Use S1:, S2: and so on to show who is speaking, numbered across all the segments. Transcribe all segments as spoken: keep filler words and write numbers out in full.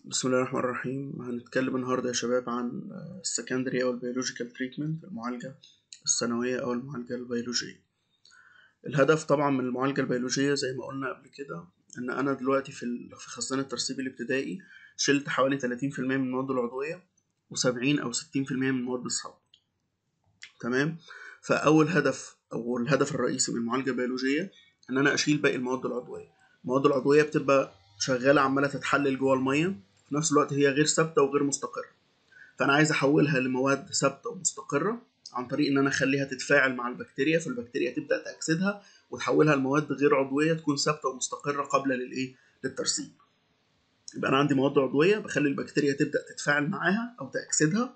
S1: بسم الله الرحمن الرحيم. هنتكلم النهاردة يا شباب عن السكندري أو البيولوجيكال تريتمنت، المعالجة الثانوية أو المعالجة البيولوجية. الهدف طبعا من المعالجة البيولوجية زي ما قلنا قبل كده إن أنا دلوقتي في في خزان الترسيب الابتدائي شلت حوالي ثلاثين في المية من المواد العضوية وسبعين أو ستين في المية من المواد الصلبة. تمام. فأول هدف أو الهدف الرئيسي من المعالجة البيولوجية إن أنا أشيل باقي المواد العضوية. المواد العضوية بتبقى شغالة عمالة تتحلل جوه المية، في نفس الوقت هي غير ثابتة وغير مستقرة، فأنا عايز أحولها لمواد ثابتة ومستقرة عن طريق إن أنا أخليها تتفاعل مع البكتيريا، فالبكتيريا تبدأ تأكسدها وتحولها لمواد غير عضوية تكون ثابتة ومستقرة قبل للإيه؟ للترسيب. يبقى أنا عندي مواد عضوية بخلي البكتيريا تبدأ تتفاعل معاها أو تأكسدها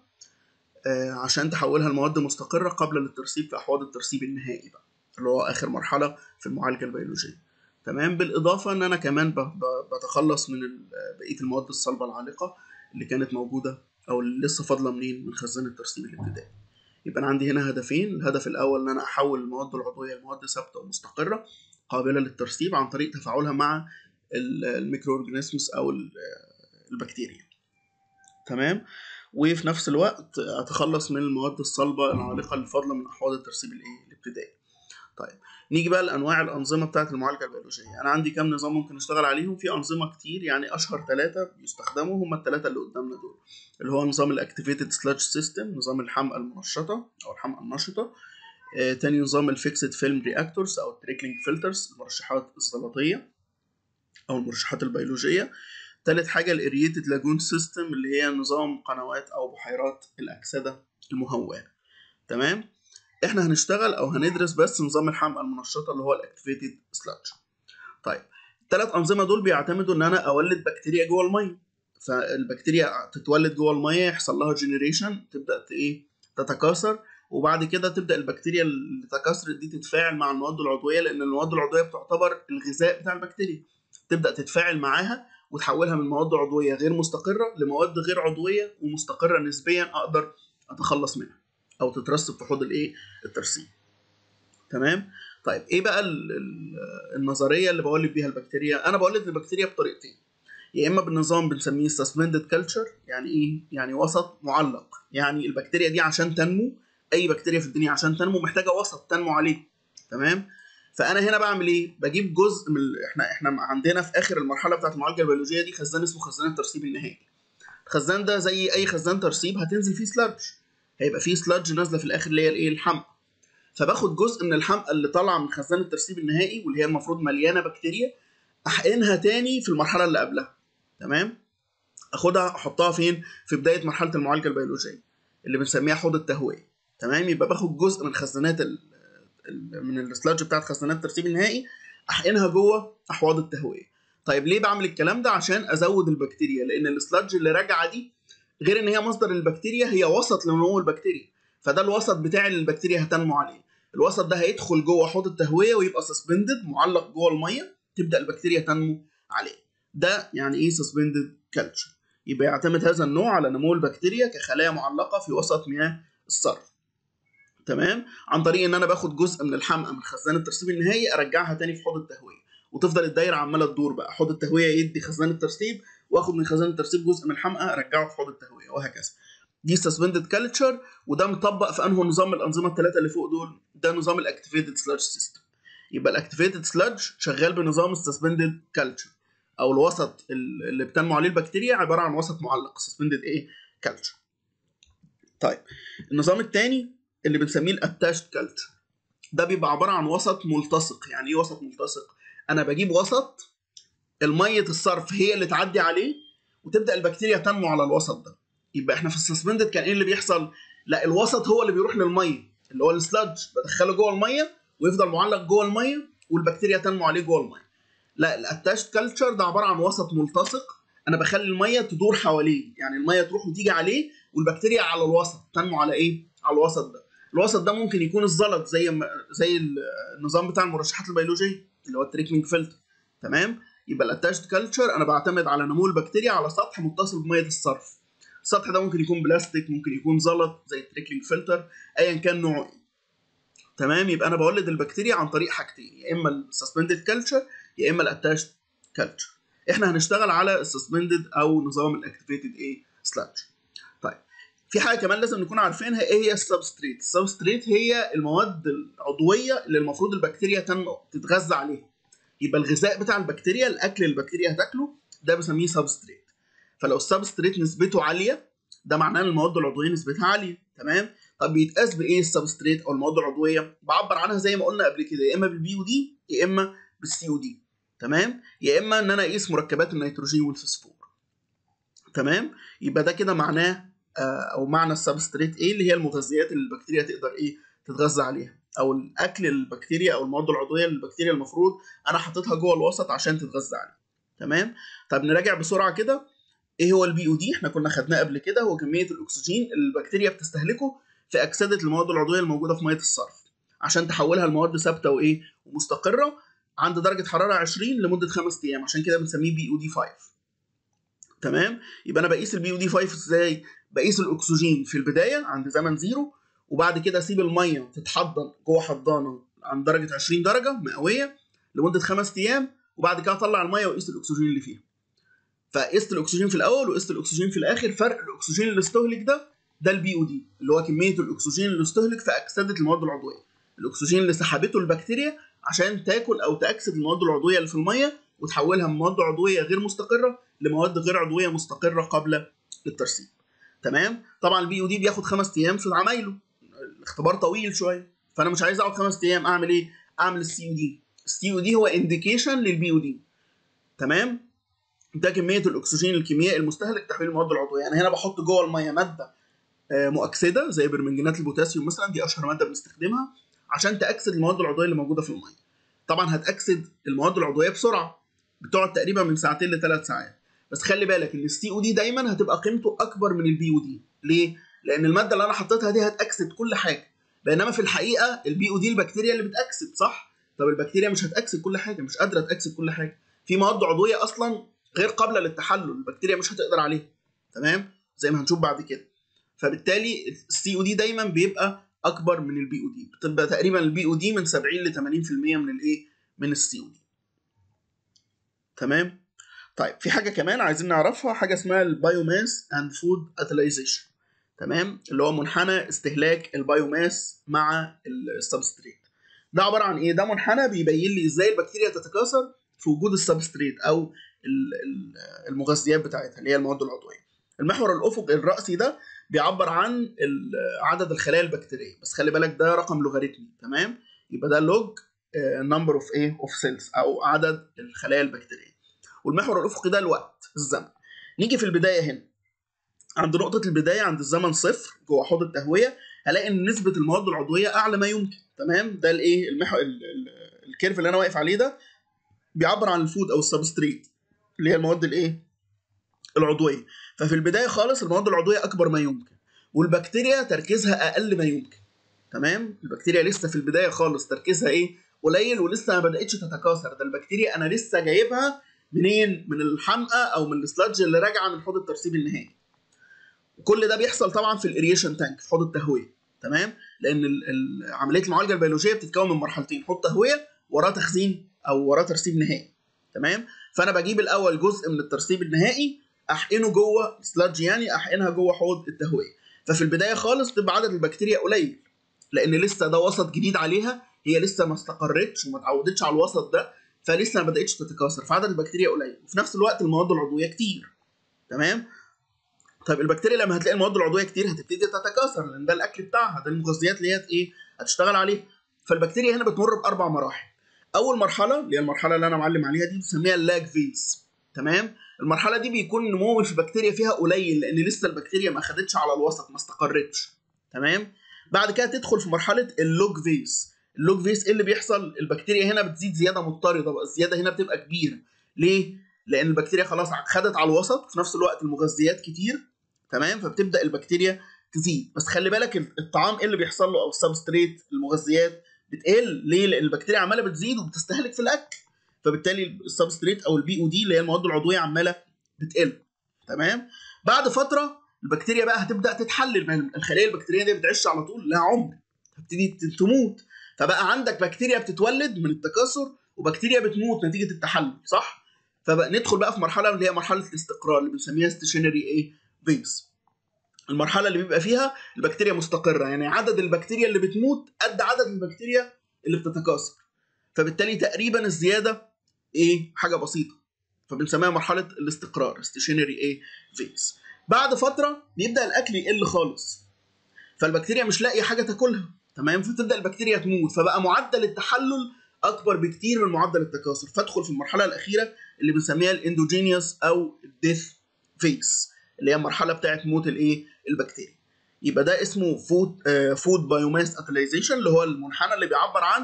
S1: آه عشان تحولها لمواد مستقرة قبل للترسيب في أحواض الترسيب النهائي بقى، اللي هو آخر مرحلة في المعالجة البيولوجية. تمام. بالإضافة إن أنا كمان بتخلص من بقية المواد الصلبة العالقة اللي كانت موجودة أو اللي لسه فاضلة منين من خزان الترسيب الابتدائي. يبقى أنا عندي هنا هدفين. الهدف الأول إن أنا أحول المواد العضوية لمواد ثابتة ومستقرة قابلة للترسيب عن طريق تفاعلها مع الميكرو أورجانيزمز أو البكتيريا. تمام. وفي نفس الوقت أتخلص من المواد الصلبة العالقة اللي فاضلة من أحواض الترسيب الإيه؟ الابتدائي. طيب نيجي بقى لأنواع الأنظمة بتاعة المعالجة البيولوجية. أنا عندي كام نظام ممكن أشتغل عليهم؟ في أنظمة كتير، يعني أشهر ثلاثة بيستخدموا هم الثلاثة اللي قدامنا دول، اللي هو نظام الأكتيفيتد سلاج سيستم، نظام الحمأة المنشطة أو الحمأة النشطة. آه، تاني نظام الفيكسد فيلم رياكتورز أو التريكلينج فلترز، المرشحات الزلطية أو المرشحات البيولوجية. تالت حاجة الإريتد لاجون سيستم اللي هي نظام قنوات أو بحيرات الأكسدة المهواه. تمام. احنا هنشتغل او هندرس بس نظام الحمأة المنشطة اللي هو الاكتيفيتد سلاج. طيب الثلاث انظمه دول بيعتمدوا ان انا اولد بكتيريا جوه الميه، فالبكتيريا تتولد جوه الميه، يحصل لها جنريشن، تبدا ايه؟ تتكاثر، وبعد كده تبدا البكتيريا اللي تكاثرت دي تتفاعل مع المواد العضويه، لان المواد العضويه بتعتبر الغذاء بتاع البكتيريا، تبدا تتفاعل معاها وتحولها من مواد عضويه غير مستقره لمواد غير عضويه ومستقره نسبيا اقدر اتخلص منها او تترسب في حوض الايه؟ الترسيب. تمام. طيب ايه بقى ال ال النظريه اللي بولد بيها البكتيريا؟ انا بولد البكتيريا بطريقتين، يا اما بالنظام بنسميه suspended culture. يعني ايه؟ يعني وسط معلق. يعني البكتيريا دي عشان تنمو، اي بكتيريا في الدنيا عشان تنمو محتاجه وسط تنمو عليه. تمام. فانا هنا بعمل ايه؟ بجيب جزء من ال... احنا احنا عندنا في اخر المرحله بتاعه المعالجه البيولوجيه دي خزان اسمه خزان الترسيب النهائي. الخزان ده زي اي خزان ترسيب هتنزل فيه سلاج، هيبقى فيه سلاج نازله في الاخر اللي هي الايه؟ الحمأة. فباخد جزء من الحمأة اللي طالعه من خزان الترسيب النهائي واللي هي المفروض مليانه بكتيريا، احقنها تاني في المرحله اللي قبلها. تمام. اخدها احطها فين؟ في بدايه مرحله المعالجه البيولوجيه اللي بنسميها حوض التهويه. تمام. يبقى باخد جزء من خزانات ال ال من السلاج بتاعت خزانات الترسيب النهائي، احقنها جوه احواض التهويه. طيب ليه بعمل الكلام ده؟ عشان ازود البكتيريا، لان السلاج اللي راجعه دي غير ان هي مصدر البكتيريا، هي وسط لنمو البكتيريا، فده الوسط بتاعي اللي البكتيريا هتنمو عليه. الوسط ده هيدخل جوه حوض التهويه ويبقى سسبندد، معلق جوه الميه، تبدا البكتيريا تنمو عليه. ده يعني ايه سسبندد كلتشر؟ يبقى يعتمد هذا النوع على نمو البكتيريا كخلايا معلقه في وسط مياه الصرف. تمام. عن طريق ان انا باخد جزء من الحمأة من خزان الترسيب النهائي ارجعها تاني في حوض التهويه، وتفضل الدايره عماله تدور بقى، حوض التهويه يدي خزان الترسيب، واخد من خزان الترسيب جزء من الحمأة ارجعه في حوض التهويه، وهكذا. دي سسبندد كلتشر، وده مطبق في انه نظام الانظمه الثلاثه اللي فوق دول؟ ده نظام الاكتيفيتد سلاج سيستم. يبقى الاكتيفيتد سلاج شغال بنظام السسبندد كلتشر، او الوسط اللي بتنمو عليه البكتيريا عباره عن وسط معلق، سسبندد ايه؟ كلتشر. طيب النظام الثاني اللي بنسميه الاتاشد كلتشر، ده بيبقى عباره عن وسط ملتصق. يعني ايه وسط ملتصق؟ انا بجيب وسط الميه الصرف هي اللي تعدي عليه وتبدا البكتيريا تنمو على الوسط ده. يبقى احنا في السسبندد كان ايه اللي بيحصل؟ لا، الوسط هو اللي بيروح للميه، اللي هو السلاج، بدخله جوه الميه ويفضل معلق جوه الميه والبكتيريا تنمو عليه جوه الميه. لا، الاتاشد كلتشر ده عباره عن وسط ملتصق، انا بخلي الميه تدور حواليه، يعني الميه تروح وتيجي عليه والبكتيريا على الوسط تنمو على ايه؟ على الوسط ده. الوسط ده ممكن يكون الزلط زي زي النظام بتاع المرشحات البيولوجيه اللي هو التريكلينج فلتر. تمام. يبقى الاتاشد كلتشر انا بعتمد على نمو البكتيريا على سطح متصل بميه الصرف. السطح ده ممكن يكون بلاستيك، ممكن يكون زلط زي التريكلينج فلتر، ايا كان نوعه ايه. تمام. يبقى انا بولد البكتيريا عن طريق حاجتين، يا اما السسبندد كلتشر يا اما الاتاشد كلتشر. احنا هنشتغل على السسبندد او نظام الاكتيفيتد ايه سلاج. طيب في حاجه كمان لازم نكون عارفينها، ايه هي السبستريت؟ السبستريت هي المواد العضويه اللي المفروض البكتيريا تتغذى عليها. يبقى الغذاء بتاع البكتيريا، الاكل اللي البكتيريا هتاكله ده بسميه سبستريت. فلو السبستريت نسبته عاليه ده معناه ان المواد العضويه نسبتها عاليه. تمام. طب بيتقاس بايه السبستريت او المواد العضويه؟ بعبر عنها زي ما قلنا قبل كده، يا اما بالبي او دي يا اما بالسي او دي. تمام. يا اما ان انا اقيس مركبات النيتروجين والفسفور. تمام. يبقى ده كده معناه آه او معنى السبستريت ايه، اللي هي المغذيات اللي البكتيريا تقدر ايه تتغذى عليها، او الاكل البكتيريا او المواد العضويه اللي البكتيريا المفروض انا حاططها جوه الوسط عشان تتغذى عليها. تمام. طب نراجع بسرعه كده، ايه هو البي او دي؟ احنا كنا خدناه قبل كده، هو كميه الاكسجين اللي البكتيريا بتستهلكه في اكسده المواد العضويه الموجوده في ميه الصرف عشان تحولها لمواد ثابته وايه ومستقره عند درجه حراره عشرين لمده خمس ايام، عشان كده بنسميه بي او دي خمسة. تمام. يبقى انا بقيس البي او دي خمسة ازاي؟ بقيس الاكسجين في البدايه عند زمن زيرو، وبعد كده اسيب الميه تتحضن جوه حضانه عند درجه عشرين درجه مئويه لمده خمس ايام، وبعد كده اطلع الميه واقيس الاكسجين اللي فيها. فقست الاكسجين في الاول وقست الاكسجين في الاخر، فرق الاكسجين اللي استهلك ده ده البي او دي، اللي هو كميه الاكسجين اللي استهلك في اكسده المواد العضويه، الاكسجين اللي سحبته البكتيريا عشان تاكل او تاكسد المواد العضويه اللي في الميه وتحولها من مواد عضويه غير مستقره لمواد غير عضويه مستقره قبل الترسيب. تمام. طبعا البي او دي بياخد خمس ايام في عمايله، الاختبار طويل شويه، فانا مش عايز اقعد خمس ايام، اعمل ايه؟ اعمل السي او دي. السي او دي هو انديكيشن للبي او دي. تمام. ده كميه الاكسجين الكيميائي المستهلك تحويل المواد العضويه. يعني هنا بحط جوه الميه ماده مؤكسده زي برمنجانات البوتاسيوم مثلا، دي اشهر ماده بنستخدمها عشان تاكسد المواد العضويه اللي موجوده في الميه. طبعا هتاكسد المواد العضويه بسرعه، بتقعد تقريبا من ساعتين لثلاث ساعات. بس خلي بالك ان السي او دي دايما هتبقى قيمته اكبر من البي او دي. ليه؟ لان الماده اللي انا حطيتها دي هتاكسد كل حاجه، بينما في الحقيقه البي او دي البكتيريا اللي بتاكسد، صح؟ طب البكتيريا مش هتاكسد كل حاجه، مش قادره تاكسد كل حاجه، في مواد عضويه اصلا غير قابله للتحلل، البكتيريا مش هتقدر عليها. تمام. زي ما هنشوف بعد كده. فبالتالي السي او دي دايما بيبقى اكبر من البي او دي، بتبقى تقريبا البي او دي من سبعين ل ثمانين بالمئة من الايه من السي او دي. تمام. طيب في حاجه كمان عايزين نعرفها، حاجه اسمها البايوماس اند فود اتلايزيشن. تمام. اللي هو منحنى استهلاك البايوماس مع السبستريت. ده عباره عن ايه؟ ده منحنى بيبين لي ازاي البكتيريا تتكاثر في وجود السبستريت او المغذيات بتاعتها اللي هي المواد العضويه. المحور الافقي الرأسي ده بيعبر عن عدد الخلايا البكتيريه، بس خلي بالك ده رقم لوغاريتمي. تمام. يبقى ده لوج نمبر اوف ايه اوف سيلز او عدد الخلايا البكتيريه. والمحور الافقي ده الوقت، الزمن. نيجي في البدايه هنا عند نقطه البدايه عند الزمن صفر جوه حوض التهويه، هلاقي ان نسبه المواد العضويه اعلى ما يمكن. تمام. ده الايه المحور الكيرف اللي انا واقف عليه ده بيعبر عن الفود او السبستريت اللي هي المواد الايه العضويه. ففي البدايه خالص المواد العضويه اكبر ما يمكن، والبكتيريا تركيزها اقل ما يمكن. تمام. البكتيريا لسه في البدايه خالص تركيزها ايه قليل، ولسه ما بداتش تتكاثر. ده البكتيريا انا لسه جايبها منين؟ من الحمقى او من السلادج اللي راجعه من حوض الترسيب النهائي. وكل ده بيحصل طبعا في الاريشن تانك في حوض التهويه. تمام. لان عمليه المعالجه البيولوجيه بتتكون من مرحلتين، حوض تهويه وراه تخزين او وراه ترسيب نهائي. تمام. فانا بجيب الاول جزء من الترسيب النهائي احقنه جوه سلادج، يعني احقنها جوه حوض التهويه. ففي البدايه خالص تبقى عدد البكتيريا قليل، لان لسه ده وسط جديد عليها، هي لسه ما استقرتش وما اتعودتش على الوسط ده، فلسه ما بداتش تتكاثر، فعدد البكتيريا قليل، وفي نفس الوقت المواد العضويه كتير. تمام. طيب البكتيريا لما هتلاقي المواد العضويه كتير هتبتدي تتكاثر، لان ده الاكل بتاعها، ده المغذيات اللي هي ايه هتشتغل عليه. فالبكتيريا هنا بتمر باربع مراحل. اول مرحله اللي هي المرحله اللي انا معلم عليها دي بنسميها اللاج فيز. تمام. المرحله دي بيكون نمو البكتيريا فيها قليل، لان لسه البكتيريا ما خدتش على الوسط، ما استقرتش. تمام. بعد كده تدخل في مرحله اللوج فيز. اللوج فيز ايه اللي بيحصل؟ البكتيريا هنا بتزيد زياده مضطرده بقى، الزياده هنا بتبقى كبيره. ليه؟ لان البكتيريا خلاص خدت على الوسط، في نفس الوقت المغذيات كتير. تمام. فبتبدا البكتيريا تزيد، بس خلي بالك الطعام ايه اللي بيحصل له او السبستريت المغذيات بتقل. ليه؟ لان البكتيريا عماله بتزيد وبتستهلك في الاكل، فبالتالي السبستريت او البي او دي اللي هي المواد العضويه عماله بتقل. تمام. بعد فتره البكتيريا بقى هتبدا تتحلل، الخليه البكتيريه دي بتعيش على طول، لها عمر، هتبتدي تموت. فبقى عندك بكتيريا بتتولد من التكاثر وبكتيريا بتموت نتيجه التحلل، صح؟ فبقى ندخل بقى في مرحله اللي هي مرحله الاستقرار اللي بنسميها ستيشنري ايه فيز. المرحله اللي بيبقى فيها البكتيريا مستقره، يعني عدد البكتيريا اللي بتموت قد عدد البكتيريا اللي بتتكاثر، فبالتالي تقريبا الزياده ايه حاجه بسيطه، فبنسميها مرحله الاستقرار ستيشنري ايه فيز. بعد فتره بيبدا الاكل يقل خالص، فالبكتيريا مش لاقيه حاجه تاكلها، تمام، فتبدا البكتيريا تموت، فبقى معدل التحلل اكبر بكتير من معدل التكاثر، فادخل في المرحله الاخيره اللي بنسميها الاندوجينيوس او الديث فيز، اللي هي المرحله بتاعت موت الايه البكتيريا. يبقى ده اسمه فود فود بايوماس اتلايزيشن، اللي هو المنحنى اللي بيعبر عن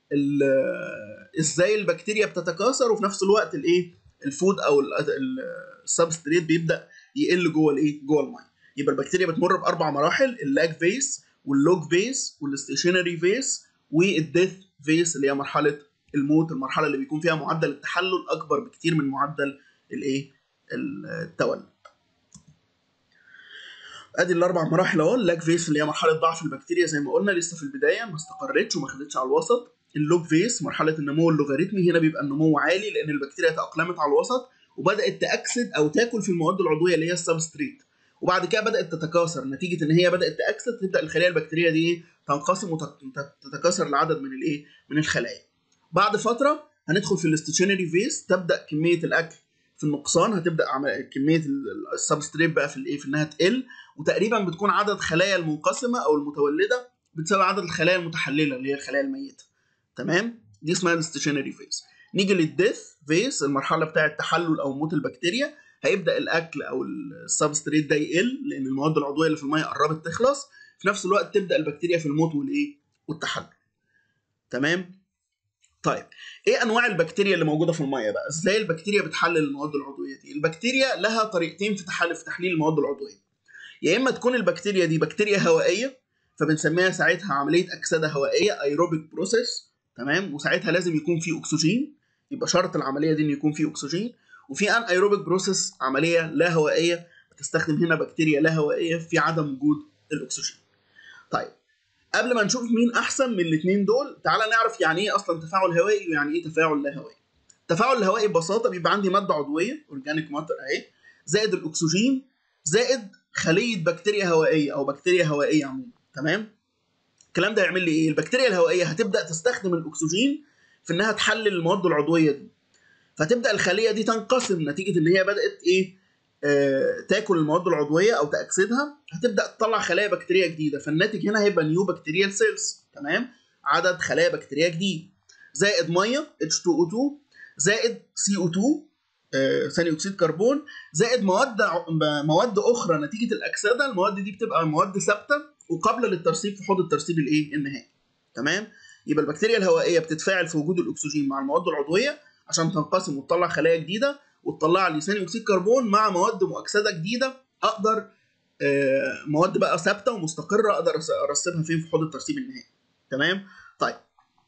S1: ازاي البكتيريا بتتكاثر، وفي نفس الوقت الايه الفود او السبستريت بيبدا يقل جوه الايه جوه الميه. يبقى البكتيريا بتمر باربع مراحل: اللاج فيز واللوج فيز والستيشنري فيز والديث فيز اللي هي مرحله الموت، المرحله اللي بيكون فيها معدل التحلل اكبر بكتير من معدل الايه التولد. ادي الاربع مراحل اهو. اللاج فيز اللي هي مرحله ضعف البكتيريا زي ما قلنا، لسه في البدايه ما استقرتش وما خدتش على الوسط. اللوج فيز مرحله النمو اللوغاريتمي، هنا بيبقى النمو عالي لان البكتيريا تاقلمت على الوسط وبدات تاكسد او تاكل في المواد العضويه اللي هي السبستريت، وبعد كده بدات تتكاثر. نتيجه ان هي بدات تاكسد تبدا الخلايا البكتيريه دي تنقسم وتتكاثر لعدد من الايه من الخلايا. بعد فتره هندخل في الاستيشنري فيز، تبدا كميه الاكل في النقصان، هتبدا كميه السبستريت بقى في الايه في انها تقل، وتقريبا بتكون عدد خلايا المنقسمه او المتولده بتساوي عدد الخلايا المتحلله اللي هي الخلايا الميته، تمام. دي اسمها الاستيشنري فيز. نيجي للديث فيز، المرحله بتاعه تحلل او موت البكتيريا. هيبدا الاكل او السبستريت ده يقل لان المواد العضويه اللي في الميه قربت تخلص، في نفس الوقت تبدا البكتيريا في الموت والايه والتحلل، تمام. طيب ايه انواع البكتيريا اللي موجوده في الميه بقى؟ ازاي البكتيريا بتحلل المواد العضويه دي؟ البكتيريا لها طريقتين في تحليل في تحليل المواد العضويه. يا اما تكون البكتيريا دي بكتيريا هوائيه، فبنسميها ساعتها عمليه اكسده هوائيه ايروبيك بروسيس، تمام، وساعتها لازم يكون في اكسجين، يبقى شرط العمليه دي ان يكون في اكسجين. وفي ان ايروبيك بروسيس عمليه لا هوائيه، بتستخدم هنا بكتيريا لا هوائيه في عدم وجود الاكسجين. طيب قبل ما نشوف مين احسن من الاثنين دول، تعالى نعرف يعني ايه اصلا تفاعل هوائي ويعني ايه تفاعل لا هوائي. التفاعل الهوائي ببساطه بيبقى عندي ماده عضويه اورجانيك ماتر اهي، زائد الاكسجين، زائد خليه بكتيريا هوائيه او بكتيريا هوائيه عموما، تمام. الكلام ده يعمل لي ايه؟ البكتيريا الهوائيه هتبدا تستخدم الاكسجين في انها تحلل المواد العضويه دي، فتبدا الخليه دي تنقسم نتيجه ان هي بدات ايه آه تاكل المواد العضويه او تاكسدها، هتبدا تطلع خلايا بكتيريا جديده، فالناتج هنا هيبقى نيو بكتيريال سيلز، تمام، عدد خلايا بكتيريا جديد، زائد ميه اتش تو او تو، زائد سي او تو آه ثاني اكسيد كربون، زائد مواد مواد اخرى نتيجه الاكسده. المواد دي بتبقى مواد ثابته وقابله للترسيب في حوض الترسيب الايه النهائي، تمام. يبقى البكتيريا الهوائيه بتتفاعل في وجود الاكسجين مع المواد العضويه عشان تنقسم وتطلع خلايا جديده، وتطلع لي ثاني اكسيد كربون مع مواد مؤكسده جديده، اقدر آه مواد بقى ثابته ومستقره اقدر ارسبها فين في حوض الترسيب النهائي، تمام. طيب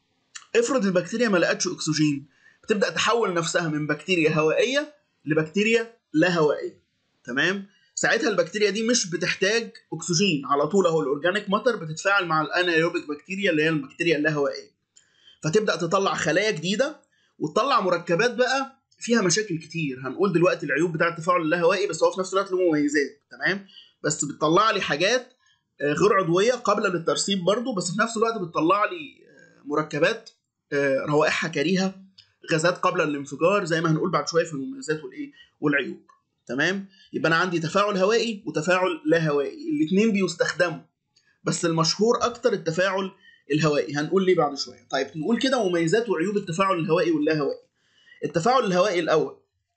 S1: افرض البكتيريا ما لقتش اكسجين، بتبدا تحول نفسها من بكتيريا هوائيه لبكتيريا لا هوائيه، تمام. ساعتها البكتيريا دي مش بتحتاج اكسجين على طول، اهو الاورجانيك ماتر بتتفاعل مع الانايروبيك بكتيريا اللي هي البكتيريا اللاهوائيه، فتبدا تطلع خلايا جديده وتطلع مركبات بقى فيها مشاكل كتير. هنقول دلوقتي العيوب بتاعه التفاعل اللاهوائي، بس هو في نفس الوقت له مميزات، تمام. بس بتطلع لي حاجات غير عضويه قابله للترسيب برضو، بس في نفس الوقت بتطلع لي مركبات روائحها كريهه، غازات قابله للانفجار، زي ما هنقول بعد شويه في المميزات والايه والعيوب، تمام. يبقى انا عندي تفاعل هوائي وتفاعل لا هوائي، الاثنين بيستخدموا، بس المشهور اكتر التفاعل الهوائي، هنقول ليه بعد شويه. طيب نقول كده مميزات وعيوب التفاعل الهوائي واللا هوائي. التفاعل الهوائي الاول،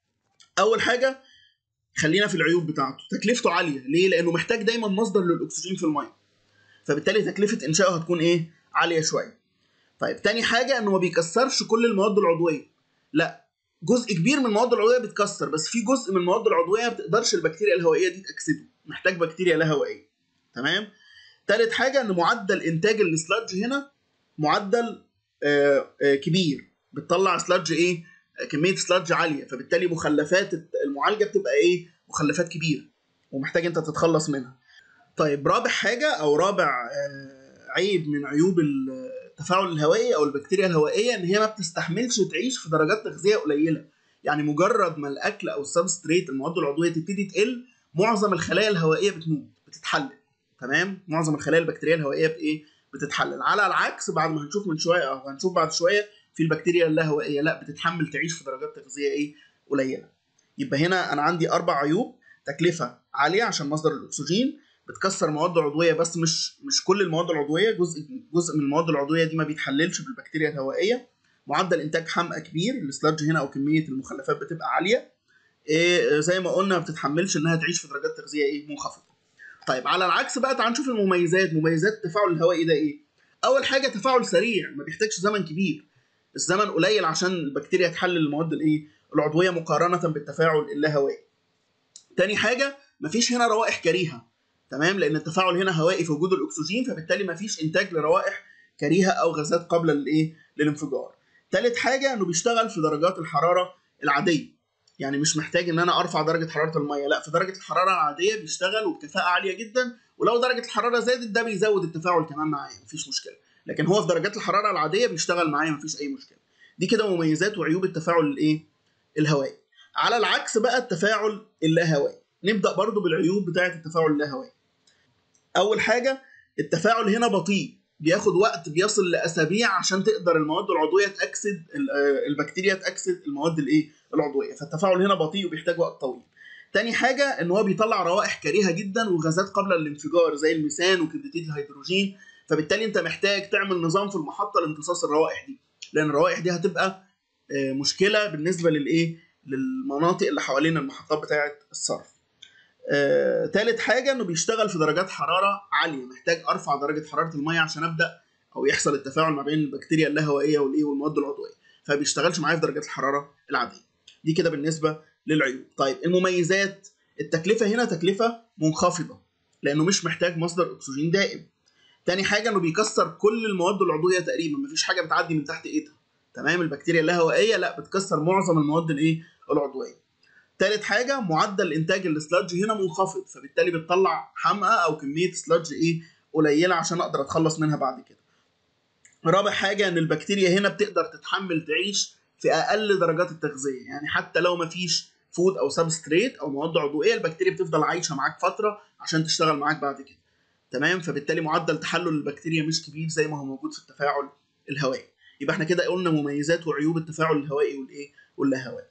S1: اول حاجه خلينا في العيوب بتاعته، تكلفته عاليه. ليه؟ لانه محتاج دايما مصدر للاكسجين في الميه، فبالتالي تكلفه انشائه هتكون ايه عاليه شويه. طيب تاني حاجه انه ما بيكسرش كل المواد العضويه، لا، جزء كبير من المواد العضويه بيتكسر، بس في جزء من المواد العضويه ما بتقدرش البكتيريا الهوائيه دي تاكسده، محتاج بكتيريا لا هوائيه، تمام. تالت حاجه ان معدل انتاج السلادج هنا معدل آآ آآ كبير، بتطلع سلادج ايه كميه سلادج عاليه، فبالتالي مخلفات المعالجه بتبقى ايه مخلفات كبيره ومحتاج انت تتخلص منها. طيب رابع حاجه او رابع عيب من عيوب التفاعل الهوائي او البكتيريا الهوائيه ان هي ما بتستحملش تعيش في درجات تغذيه قليله، يعني مجرد ما الاكل او السبستريت المواد العضويه تبتدي تقل، معظم الخلايا الهوائيه بتموت بتتحلل. تمام، معظم الخلايا البكتيريه الهوائيه بايه؟ بتتحلل. على العكس بعد ما هنشوف من شويه او هنشوف بعد شويه في البكتيريا اللاهوائيه لا، بتتحمل تعيش في درجات تغذيه ايه؟ قليله. يبقى هنا انا عندي اربع عيوب: تكلفه عاليه عشان مصدر الاكسجين، بتكسر مواد عضويه بس مش مش كل المواد العضويه، جزء جزء من المواد العضويه دي ما بيتحللش بالبكتيريا الهوائيه، معدل انتاج حمقى كبير، السلادج هنا او كميه المخلفات بتبقى عاليه، إيه زي ما قلنا ما بتتحملش انها تعيش في درجات تغذيه ايه؟ منخفضه. طيب على العكس بقى تعال نشوف المميزات. مميزات التفاعل الهوائي ده ايه؟ اول حاجه تفاعل سريع، ما بيحتاجش زمن كبير، الزمن قليل عشان البكتيريا تحلل المواد الايه؟ العضويه مقارنه بالتفاعل اللاهوائي. تاني حاجه مفيش هنا روائح كريهه، تمام، لان التفاعل هنا هوائي في وجود الاكسجين، فبالتالي مفيش انتاج لروائح كريهه او غازات قابله للايه؟ للانفجار. تالت حاجه انه بيشتغل في درجات الحراره العاديه، يعني مش محتاج ان انا ارفع درجه حراره الميه، لا في درجه الحراره العاديه بيشتغل وبكفاءه عاليه جدا، ولو درجه الحراره زادت ده بيزود التفاعل كمان معايا مفيش مشكله، لكن هو في درجات الحراره العاديه بيشتغل معايا مفيش اي مشكله. دي كده مميزات وعيوب التفاعل الايه؟ الهوائي. على العكس بقى التفاعل اللاهوائي. نبدا برضو بالعيوب بتاعه التفاعل اللاهوائي. اول حاجه التفاعل هنا بطيء، بياخد وقت بيصل لاسابيع عشان تقدر المواد العضويه تاكسد البكتيريا تاكسد المواد الايه؟ العضويه، فالتفاعل هنا بطيء وبيحتاج وقت طويل. تاني حاجه ان هو بيطلع روائح كريهه جدا وغازات قابله للانفجار زي الميثان وكبريتيد الهيدروجين، فبالتالي انت محتاج تعمل نظام في المحطه لامتصاص الروائح دي، لان الروائح دي هتبقى مشكله بالنسبه للايه؟ للمناطق اللي حوالين المحطات بتاعه الصرف. آه، تالت حاجة انه بيشتغل في درجات حرارة عالية، محتاج ارفع درجة حرارة المية عشان ابدأ او يحصل التفاعل ما بين البكتيريا اللاهوائية والايه؟ والمواد العضوية، فبيشتغلش معايا في درجات الحرارة العادية. دي كده بالنسبة للعيوب. طيب المميزات، التكلفة هنا تكلفة منخفضة لانه مش محتاج مصدر اكسجين دائم. تاني حاجة انه بيكسر كل المواد العضوية تقريبا، مفيش حاجة بتعدي من تحت ايدها، تمام، البكتيريا اللاهوائية لا بتكسر معظم المواد الايه؟ العضوية. تالت حاجة معدل انتاج السلادج هنا منخفض، فبالتالي بتطلع حمقى او كمية سلادج ايه؟ قليلة عشان اقدر اتخلص منها بعد كده. رابع حاجة ان البكتيريا هنا بتقدر تتحمل تعيش في اقل درجات التغذية، يعني حتى لو مفيش فود او سبستريت او مواد عضوية البكتيريا بتفضل عايشة معاك فترة عشان تشتغل معاك بعد كده، تمام، فبالتالي معدل تحلل البكتيريا مش كبير زي ما هو موجود في التفاعل الهوائي. يبقى احنا كده قلنا مميزات وعيوب التفاعل الهوائي والايه؟ واللاهوائي.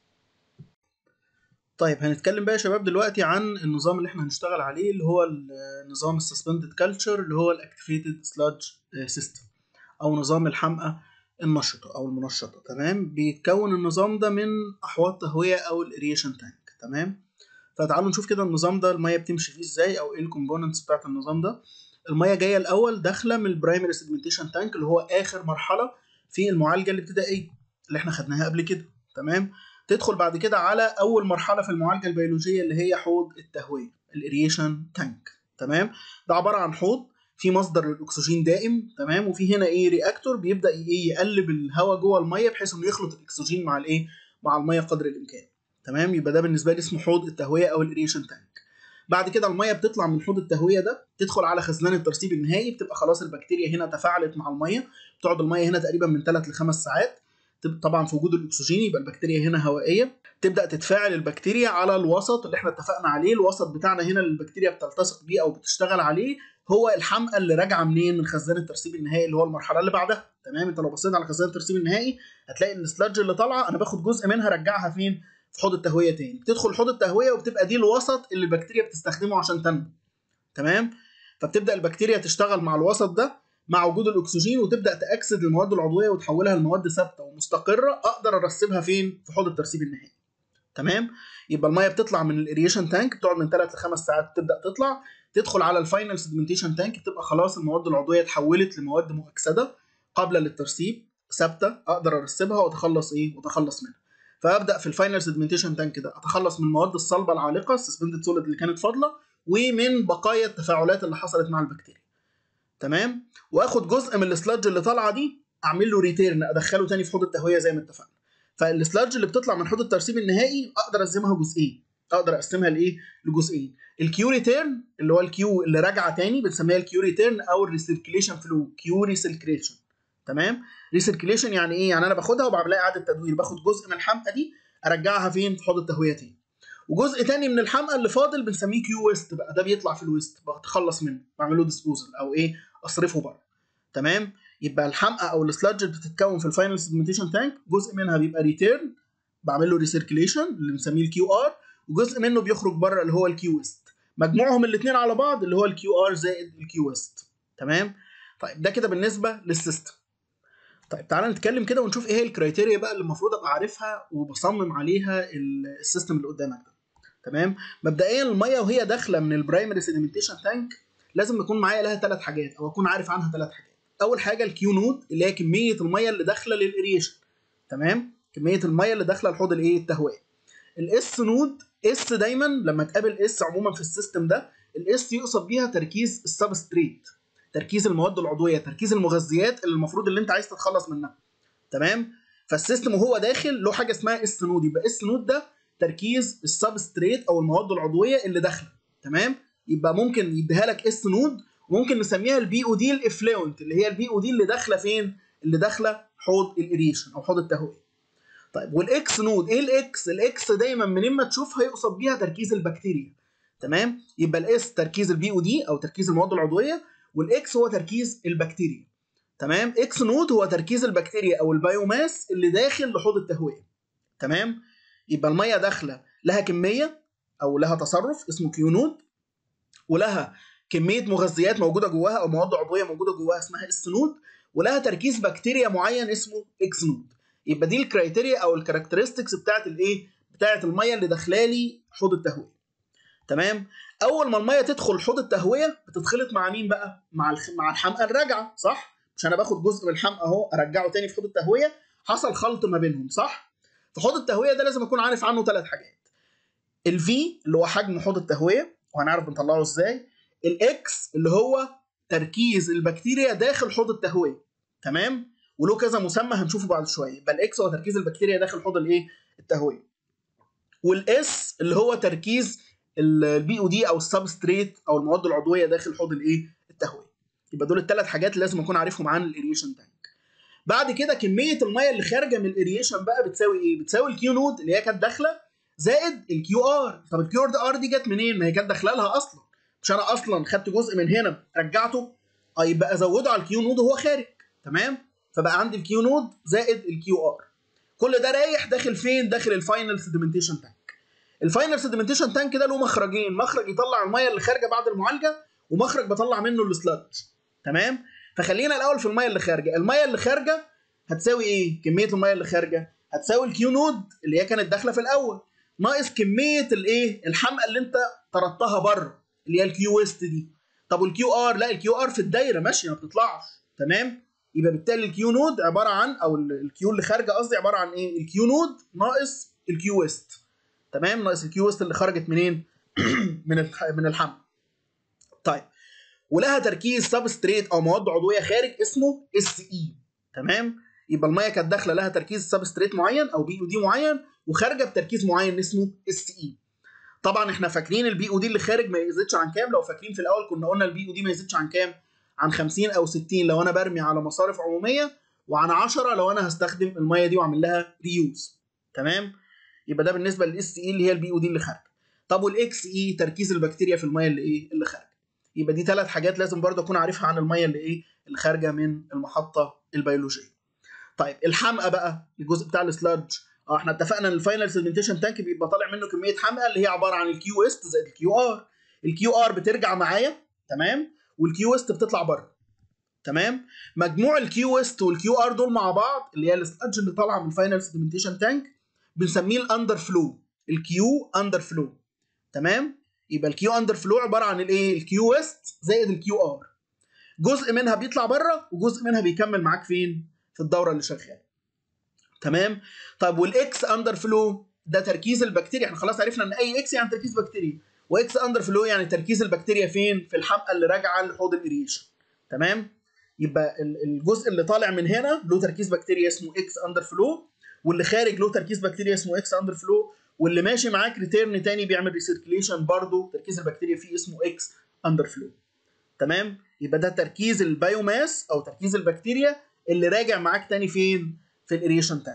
S1: طيب هنتكلم بقى يا شباب دلوقتي عن النظام اللي احنا هنشتغل عليه، اللي هو النظام السسبندد كلتشر، اللي هو الاكتيفيتد سلاج سيستم او نظام الحمقى النشطه او المنشطه. تمام، بيتكون النظام ده من احواض تهويه او الاريشن تانك. تمام، فتعالوا نشوف كده النظام ده الميه بتمشي فيه ازاي او ايه الكومبوننتس بتاعت النظام ده. الميه جايه الاول داخله من البرايمري سيجمنتيشن تانك اللي هو اخر مرحله في المعالجه الابتدائيه اللي احنا خدناها قبل كده. تمام، تدخل بعد كده على اول مرحله في المعالجه البيولوجيه اللي هي حوض التهويه الاريشن تانك. تمام، ده عباره عن حوض في مصدر للاكسجين دائم، تمام، وفي هنا ايه؟ رياكتور بيبدا ايه؟ يقلب الهواء جوه الميه بحيث انه يخلط الاكسجين مع الايه؟ مع الميه قدر الامكان. تمام، يبقى ده بالنسبه لي اسمه حوض التهويه او الاريشن تانك. بعد كده الميه بتطلع من حوض التهويه ده تدخل على خزان الترسيب النهائي، بتبقى خلاص البكتيريا هنا تفاعلت مع الميه، بتقعد الميه هنا تقريبا من ثلاث لخمس ساعات، طبعا في وجود الاكسجين يبقى البكتيريا هنا هوائيه. تبدا تتفاعل البكتيريا على الوسط اللي احنا اتفقنا عليه. الوسط بتاعنا هنا اللي البكتيريا بتلتصق بيه او بتشتغل عليه هو الحمقى اللي راجعه منين؟ من خزان الترسيب النهائي اللي هو المرحله اللي بعدها. تمام، انت لو بصيت على خزان الترسيب النهائي هتلاقي السلادج اللي طالعه انا باخد جزء منها ارجعها فين؟ في حوض التهويه تاني. بتدخل حوض التهويه وبتبقى دي الوسط اللي البكتيريا بتستخدمه عشان تنمو. تمام، فبتبدا البكتيريا تشتغل مع الوسط ده مع وجود الاكسجين وتبدا تاكسد المواد العضويه وتحولها لمواد ثابته ومستقره اقدر ارسبها فين؟ في حوض الترسيب النهائي. تمام، يبقى الميه بتطلع من الاريشن تانك بتقعد من ثلاث لخمس ساعات تبدا تطلع، تدخل على الفاينل سيجمنتيشن تانك، بتبقى خلاص المواد العضويه اتحولت لمواد مؤكسده قابله للترسيب ثابته اقدر ارسبها واتخلص ايه؟ واتخلص منها. فابدا في الفاينل سيجمنتيشن تانك ده اتخلص من المواد الصلبه العالقه السسبندد سوليد اللي كانت فاضله ومن بقايا التفاعلات اللي حصلت مع البكتيريا. تمام، واخد جزء من السلادج اللي طالعه دي اعمل له ريتيرن ادخله تاني في حوض التهويه زي ما اتفقنا. فالسلادج اللي بتطلع من حوض الترسيب النهائي اقدر اقسمها جزئين، اقدر اقسمها لايه؟ لجزئين. الكيو ريتيرن اللي هو الكيو اللي راجعه تاني بنسميها الكيو ريتيرن او الريسيركيليشن فلو، كيو ريسيركيليشن. تمام، ريسيركيليشن يعني ايه؟ يعني انا باخدها وبعمل لها اعاده تدوير، باخد جزء من الحمقى دي ارجعها فين؟ في حوض التهويه تاني. وجزء تاني من الحمقى اللي فاضل بنسميه كيو ويست بقى، ده بيطلع في الويست بتخلص منه، بعمل له ديسبوزل او ايه، اصرفه بره. تمام؟ يبقى الحمقى او السلادج بتتكون في الفاينل سيدمنتيشن تانك، جزء منها بيبقى ريتيرن بعمل له ريسيركيليشن اللي بنسميه الكيو ار، وجزء منه بيخرج بره اللي هو الكيو ويست. مجموعهم الاثنين على بعض اللي هو الكيو ار زائد الكيو ويست. تمام؟ طيب ده كده بالنسبه للسيستم. طيب تعالى نتكلم كده ونشوف ايه هي الكرايتيريا بقى اللي المفروض ابقى عارفها وبصمم عليها السيستم اللي قدامك ده. تمام؟ مبدئيا الميه وهي داخله من البرايمري سيدمنتيشن تانك لازم يكون معايا لها ثلاث حاجات او اكون عارف عنها ثلاث حاجات. اول حاجه الكيو نود اللي هي كميه الميه اللي داخله للاريشن. تمام؟ كميه الميه اللي داخله لحوض الايه؟ التهويه. الاس نود، اس دايما لما تقابل اس عموما في السيستم ده، الاس يقصد بيها تركيز السبستريت، تركيز المواد العضويه، تركيز المغذيات اللي المفروض اللي انت عايز تتخلص منها. تمام؟ فالسيستم وهو داخل له حاجه اسمها اس نود، يبقى اس نود ده تركيز السبستريت او المواد العضويه اللي داخله. تمام؟ يبقى ممكن يديها لك اس نود، وممكن نسميها البي او دي الافلوينت، اللي هي البي او دي اللي داخله فين؟ اللي داخله حوض الاريشن او حوض التهويه. طيب والاكس نود، ايه الاكس؟ الاكس دايما منين ما تشوفها يقصد بيها تركيز البكتيريا. تمام؟ يبقى الاس تركيز البي او دي او تركيز المواد العضويه، والاكس هو تركيز البكتيريا. تمام؟ اكس نود هو تركيز البكتيريا او البايوماس اللي داخل لحوض التهويه. تمام؟ يبقى الميه داخله لها كميه او لها تصرف اسمه كيو نود، ولها كميه مغذيات موجوده جواها او مواد عضويه موجوده جواها اسمها اس نود، ولها تركيز بكتيريا معين اسمه اكس نود. يبقى دي الكرايتيريا او الكاركترستكس بتاعت الايه؟ بتاعت الميه اللي داخله لي حوض التهويه. تمام؟ اول ما الميه تدخل حوض التهويه بتتخلط مع مين بقى؟ مع الخ... مع الحمقى الراجعه، صح؟ مش انا باخد جزء من الحمقى اهو ارجعه تاني في حوض التهويه، حصل خلط ما بينهم، صح؟ في حوض التهويه ده لازم اكون عارف عنه ثلاث حاجات. الفي اللي هو حجم حوض التهويه وهنعرف بنطلعه ازاي. الاكس اللي هو تركيز البكتيريا داخل حوض التهويه. تمام؟ وله كذا مسمى هنشوفه بعد شويه. يبقى الاكس هو تركيز البكتيريا داخل حوض الايه؟ التهويه. والاس اللي هو تركيز البي او دي او السبستريت او المواد العضويه داخل حوض الايه؟ التهويه. يبقى دول الثلاث حاجات اللي لازم اكون عارفهم عن الاريشن تانك. بعد كده كميه الميه اللي خارجه من الاريشن بقى بتساوي ايه؟ بتساوي الكيو نود اللي هي كانت داخله زائد الكيو ار. طب الكيو ار دي جت منين؟ ما هي كانت داخله لها اصلا، مش انا اصلا خدت جزء من هنا رجعته؟ اه يبقى ازوده على الكيو نود وهو خارج. تمام؟ فبقى عندي الكيو نود زائد الكيو ار. كل ده رايح داخل فين؟ داخل الفاينل سيدمنتيشن تانك. الفاينل سيدمنتيشن تانك ده له مخرجين، مخرج يطلع الميه اللي خارجه بعد المعالجه، ومخرج بطلع منه السلادج. تمام؟ فخلينا الاول في الميه اللي خارجه. الميه اللي خارجه هتساوي ايه؟ كميه الميه اللي خارجه هتساوي الكيو نود اللي هي كانت داخله في الاول ناقص كميه الايه؟ الحمقى اللي انت طردتها بره اللي هي الكيو ويست دي. طب والكيو ار؟ لا الكيو ار في الدايره ماشيه ما بتطلعش. تمام؟ يبقى بالتالي الكيو نود عباره عن او الكيو اللي خارجه قصدي عباره عن ايه؟ الكيو نود ناقص الكيو ويست. تمام؟ ناقص الكيو ويست اللي خرجت منين؟ من الح... من الحمل. طيب ولها تركيز سبستريت او مواد عضويه خارج اسمه اس اي. تمام؟ يبقى الميه كانت داخله لها تركيز سبستريت معين او بي او دي معين، وخارجه بتركيز معين اسمه اس اي. طبعا احنا فاكرين البي او دي اللي خارج ما يزيدش عن كام؟ لو فاكرين في الاول كنا قلنا البي او دي ما يزيدش عن كام؟ عن خمسين او ستين لو انا برمي على مصارف عموميه، وعن عشرة لو انا هستخدم الميه دي واعمل لها ريوز. تمام؟ يبقى ده بالنسبه للاس اي اللي هي البي او دي اللي خارجه. طب والاكس اي تركيز البكتيريا في الميه اللي ايه؟ اللي خارجه. يبقى دي ثلاث حاجات لازم برضه اكون عارفها عن الميه اللي ايه؟ اللي خارجه من المحطه البيولوجيه. طيب الحمقى بقى الجزء بتاع السلادج، اه احنا اتفقنا ان الفاينل سيدمنتيشن تانك بيبقى طالع منه كميه حمقى اللي هي عباره عن الكيو ويست زائد الكيو ار. الكيو ار بترجع معايا، تمام؟ والكيو ويست بتطلع بره. تمام؟ مجموع الكيو ويست والكيو ار دول مع بعض اللي هي السلادج اللي طالعه من الفاينل سيدمنتيشن تانك بنسميه الاندر فلو، الكيو اندر فلو. تمام؟ يبقى الكيو اندر فلو عباره عن الايه؟ الكيو ويست زائد الكيو ار. جزء منها بيطلع بره وجزء منها بيكمل معاك فين؟ في الدوره اللي شغاله. تمام؟ طيب والاكس اندر فلو ده تركيز البكتيريا، احنا خلاص عرفنا ان اي اكس يعني تركيز بكتيريا، واكس اندر فلو يعني تركيز البكتيريا فين؟ في الحمقى اللي راجعه لحوض الاريشن. تمام؟ يبقى الجزء اللي طالع من هنا له تركيز بكتيريا اسمه اكس اندر فلو، واللي خارج له تركيز بكتيريا اسمه اكس اندر فلو، واللي ماشي معاك ريتيرن تاني بيعمل ريسيركيليشن برضه تركيز البكتيريا فيه اسمه اكس اندر فلو. تمام؟ يبقى ده تركيز البايوماس او تركيز البكتيريا اللي راجع معاك تاني فين؟ في الاريشن تانك.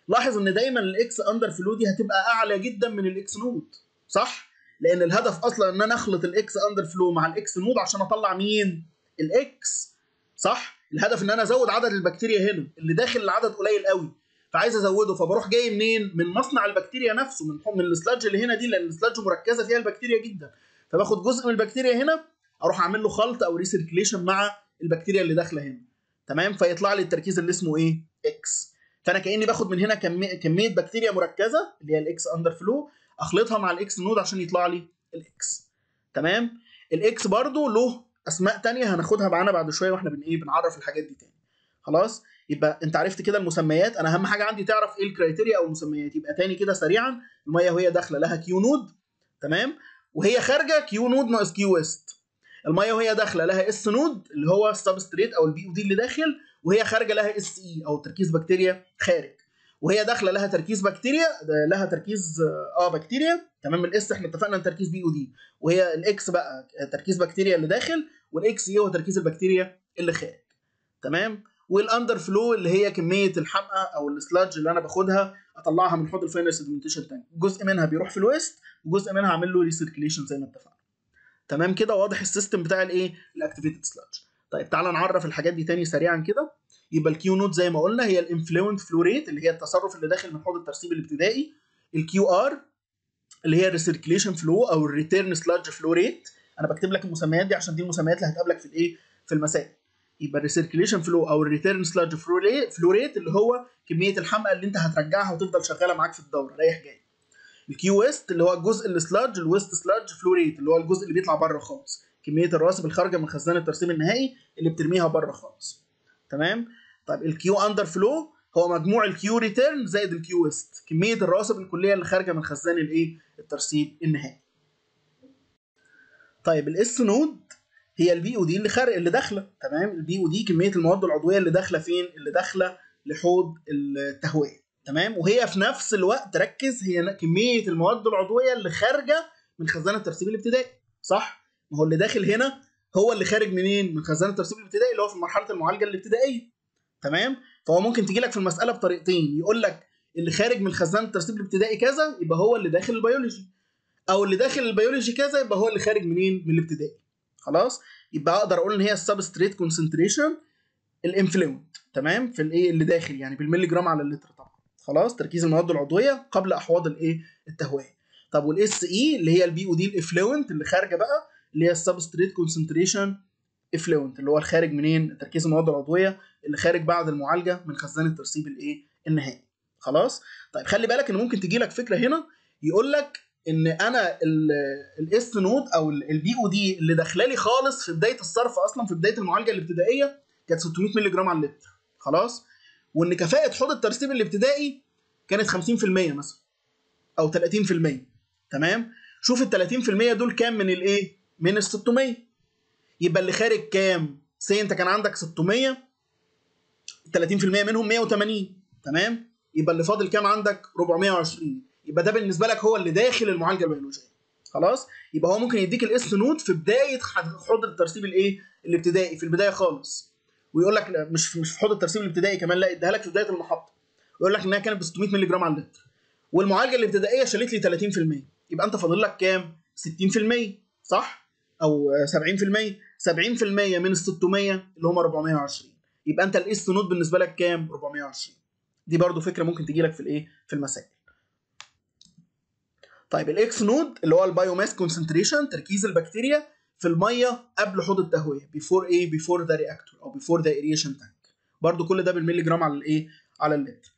S1: لاحظ ان دايما الاكس اندر فلو دي هتبقى اعلى جدا من الاكس نود، صح؟ لان الهدف اصلا ان انا اخلط الاكس اندر فلو مع الاكس نود عشان اطلع مين؟ الاكس، صح؟ الهدف ان انا ازود عدد البكتيريا هنا اللي داخل العدد قليل قوي، فعايز ازوده، فبروح جاي منين؟ من مصنع البكتيريا نفسه، من من السلاج اللي هنا دي، لان السلاج مركزه فيها البكتيريا جدا، فباخد جزء من البكتيريا هنا اروح اعمل له خلط او ريسيركيليشن مع البكتيريا اللي داخله هنا، تمام؟ فيطلع لي التركيز اللي اسمه ايه؟ اكس. فانا كاني باخد من هنا كميه كميه بكتيريا مركزه اللي هي الاكس اندر فلو، اخلطها مع الاكس نود عشان يطلع لي الاكس، تمام؟ الاكس برضو له اسماء ثانيه هناخدها معانا بعد شويه واحنا بن ايه بنعرف الحاجات دي تاني. خلاص، يبقى انت عرفت كده المسميات. انا اهم حاجه عندي تعرف ايه الكرايتيريا او المسميات. يبقى تاني كده سريعا، الميه وهي داخله لها كيو نود، تمام؟ وهي خارجه كيو نود ناقص كيو ويست. الميه وهي داخله لها اس نود اللي هو السبستريت او البي او دي اللي داخل، وهي خارجه لها اس اي او تركيز بكتيريا خارج. وهي داخله لها تركيز بكتيريا، لها تركيز اه بكتيريا، تمام؟ الاس احنا اتفقنا ان تركيز بي او دي، وهي الاكس بقى تركيز بكتيريا اللي داخل، والاكس اي هو تركيز البكتيريا اللي خارج، تمام؟ والاندر فلو اللي هي كميه الحمقى او السلاج اللي انا باخدها اطلعها من حوض الفاينل سيدمنتيشن تانك، جزء منها بيروح في الويست وجزء منها اعمل له ريسيركيليشن زي ما اتفقنا، تمام كده؟ واضح السيستم بتاع الايه؟ الاكتيفيتد سلاج. طيب تعالى نعرف الحاجات دي تاني سريعا كده. يبقى الكيو نود زي ما قلنا هي الانفلوينت فلو ريت اللي هي التصرف اللي داخل من حوض الترسيب الابتدائي. الكيو ار اللي هي الريسيركيليشن فلو او الريتيرن سلاج فلو ريت. انا بكتب لك المسميات دي عشان دي المسميات اللي هتقابلك في الايه؟ في المسائل. يبقى الريسيركيليشن فلو او الريتيرن سلاج فلو ريت اللي هو كميه الحمقى اللي انت هترجعها وتفضل شغاله معاك في الدوره رايح جاي. الكيو ويست اللي هو الجزء السلاج الويست سلاج فلو ريت اللي هو الجزء اللي بيطلع بره خالص، كميه الرواسب الخارجه من خزان الترسيب النهائي اللي بترميها بره خالص، تمام؟ طيب الكيو اندر فلو هو مجموع الكيو ريتيرن زائد الكيو ويست، كميه الرواسب الكليه اللي خارجه من خزان الايه؟ الترسيب النهائي. طيب الاس نود هي البي او دي اللي خارج اللي داخله، تمام؟ البي او دي كميه المواد العضويه اللي داخله فين؟ اللي داخله لحوض التهويه، تمام؟ وهي في نفس الوقت ركز هي كميه المواد العضويه اللي خارجه من خزان الترسيب الابتدائي، صح؟ ما هو اللي داخل هنا هو اللي خارج منين؟ من خزان الترسيب الابتدائي اللي هو في مرحله المعالجه الابتدائيه، تمام؟ فهو ممكن تيجي لك في المساله بطريقتين، يقول لك اللي خارج من خزان الترسيب الابتدائي كذا يبقى هو اللي داخل البيولوجي، او اللي داخل البيولوجي كذا يبقى هو اللي خارج منين؟ من الابتدائي. خلاص، يبقى اقدر اقول ان هي السبستريت كونسنتريشن الانفلوينت، تمام؟ في الايه اللي داخل يعني بالملي جرام على اللتر طبعا. خلاص، تركيز المواد العضويه قبل احواض الايه؟ التهويه. طب والاس اي اللي هي البي او دي الافلوينت اللي خارجه بقى، اللي هي السبستريت كونسنتريشن افلوينت اللي هو الخارج منين؟ تركيز المواد العضويه اللي خارج بعد المعالجه من خزان الترسيب الايه؟ النهائي. خلاص؟ طيب خلي بالك ان ممكن تجي لك فكره هنا يقول لك ان انا الاس نود او البي او دي اللي داخله لي خالص في بدايه الصرف اصلا في بدايه المعالجه الابتدائيه كانت ستمية مللي جرام على اللتر، خلاص؟ وان كفاءه حوض الترسيب الابتدائي كانت خمسين في المية مثلا او ثلاثين في المية، تمام؟ شوف ال ثلاثين في المية دول كام من الايه؟ من ال ستمية. يبقى اللي خارج كام؟ سي انت كان عندك ستمية، ثلاثين في المية منهم مية وتمانين، تمام؟ يبقى اللي فاضل كام عندك؟ أربعمية وعشرين. يبقى ده بالنسبه لك هو اللي داخل المعالجه البيولوجيه. خلاص؟ يبقى هو ممكن يديك الاس نود في بدايه حوض الترسيب الايه؟ الابتدائي، في البدايه خالص. ويقول لك مش مش في حوض الترسيب الابتدائي كمان، لا اديها لك في بدايه المحطه. ويقول لك انها كانت ب ستمية مللي جرام على اللتر. والمعالجه الابتدائيه شالت لي ثلاثين في المية، يبقى انت فاضل لك كام؟ ستين في المية، صح؟ او سبعين في المية، سبعين في المية من ال ستمية اللي هم أربعمية وعشرين. يبقى انت الاس نود بالنسبه لك كام؟ أربعمية وعشرين. دي برضو فكره ممكن تجي لك في الايه؟ في المسائل. طيب الاكس نود اللي هو البايوماس كونسنتريشن، تركيز البكتيريا في الميه قبل حوض التهويه، بيفور ايه؟ بيفور ذا رياكتور او بيفور ذا ايريشن تانك. برضو كل ده بالملي جرام على الايه؟ على اللتر.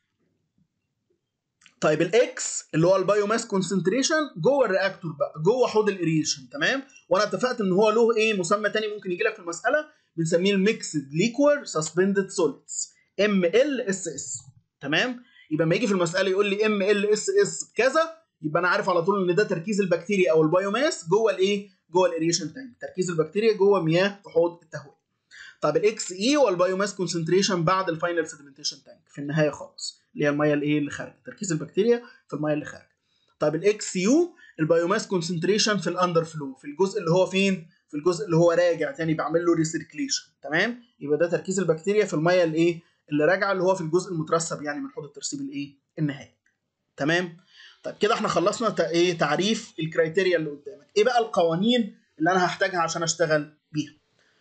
S1: طيب الاكس اللي هو البايوماس كونسنتريشن جوه الرياكتور بقى، جوه حوض الايريشن، تمام؟ وانا اتفقت ان هو له ايه؟ مسمى تاني ممكن يجي لك في المساله بنسميه الميكسد ليكوير سسبندد سوليدز، ام ال اس اس، تمام؟ يبقى لما يجي في المساله يقول لي ام ال اس اس بكذا، يبقى انا عارف على طول ان ده تركيز البكتيريا او البايوماس جوه الايه؟ جوه الايريشن تانك، تركيز البكتيريا جوه مياه في حوض التهويه. طب الاكس اي هو البايوماس كونسنتريشن بعد الفاينل سيدمنتيشن تانك في النهايه خالص، اللي هي الميه الايه؟ اللي خارجه، تركيز البكتيريا في الميه اللي خارجه. طب الاكس يو البايوماس كونسنتريشن في الاندر فلو، في الجزء اللي هو فين؟ في الجزء اللي هو راجع تاني بعمل له ريسيركليشن، تمام؟ يبقى ده تركيز البكتيريا في الميه الايه؟ اللي راجعه اللي هو في الجزء المترسب يعني من حوض الترسيب الايه النهائي. تمام. طيب كده احنا خلصنا ايه تعريف الكرايتيريا اللي قدامك. ايه بقى القوانين اللي انا هحتاجها عشان اشتغل بيها؟